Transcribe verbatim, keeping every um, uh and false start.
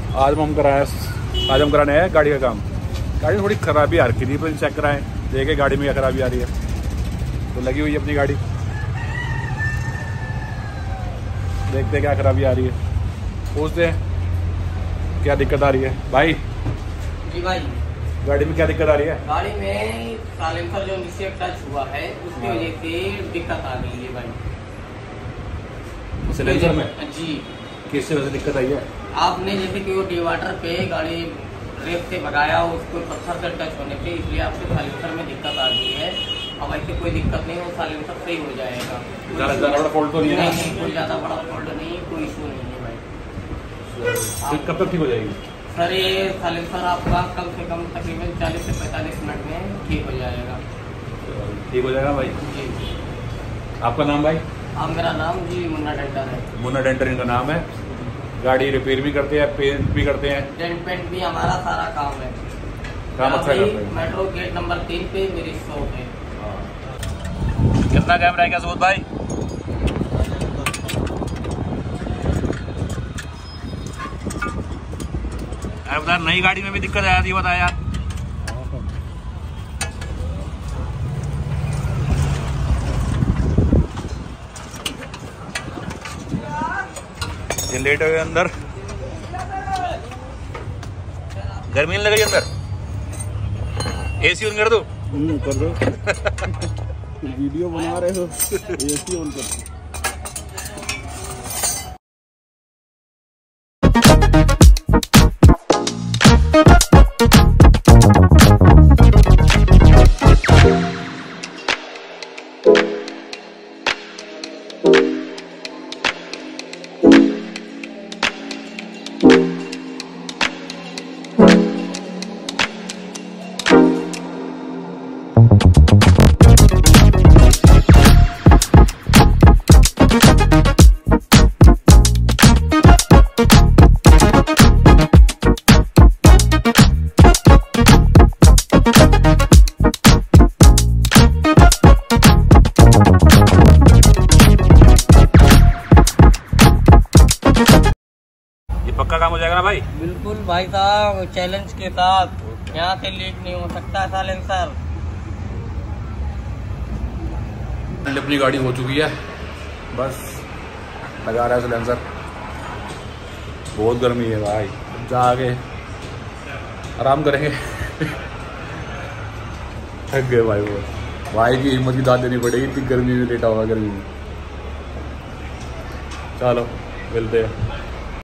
आज हम कराए आज हम कराने आए गाड़ी का काम। गाड़ी में थोड़ी खराबी आ रखी थी, पर चेक कराएं, देखे गाड़ी में क्या खराबी आ रही है। तो लगी हुई है अपनी गाड़ी, देखते हैं क्या खराबी आ रही है, पूछते हैं क्या दिक्कत आ रही है। भाई जी भाई, गाड़ी में क्या दिक्कत आ रही है? गाड़ी में साइलेंसर जो नीचे टच हुआ है उसकी वजह से दिक्कत आ गई है भाई। सिलेंडर में? जी। किससे वजह से दिक्कत आई है? आपने जैसे कि वो डिवाइडर पे गाड़ी रेत से भगाया, उसको पत्थर से टच होने पे, इसलिए आपके साइलेंसर में दिक्कत आ गई है। अब ऐसे कोई दिक्कत नहीं, वो साइलेंसर सही हो जाएगा। ज़्यादा बड़ा फॉल्ट तो नहीं है? नहीं, कोई ज़्यादा बड़ा फॉल्ट नहीं है, कोई इशू नहीं है भाई। तो कब तक ठीक हो जाएगी? सर ये साइलेंसर आपका कम से कम तकरीबन चालीस से पैंतालीस मिनट में ठीक हो जाएगा। ठीक हो जाएगा भाई। जी। आपका नाम भाई? आप मेरा नाम जी मुन्ना डेंटर है। मुन्ना डेंटर इनका नाम है। गाड़ी रिपेयर भी करते हैं, पेंट भी करते हैं? डेंट पेंट भी हमारा सारा काम है। काम अच्छा करते हैं। मेट्रो गेट नंबर तीन पे मेरी शॉप है। कितना कैमरा है क्या सूद भाई? अरे बता, नई गाड़ी में भी दिक्कत आ जाती है, बता यार। लेट हो गए अंदर, गर्मी नहीं लग रही अंदर? एसी ऑन कर दो। कर दो। वीडियो बना रहे हो, एसी ऑन कर दो। पक्का काम हो जाएगा ना भाई? बिल्कुल भाई साहब, चैलेंज के साथ। यहाँ से लीक नहीं हो सकता साइलेंसर। अपनी गाड़ी हो चुकी है, बस लगा रहा है सिलेंसर। बहुत गर्मी है भाई, जाके आराम करेंगे। थक गए भाई, वो भाई की हिम्मत की दाद देनी पड़ेगी, इतनी गर्मी में लेटा होगा गर्मी में। चलो मिलते हैं।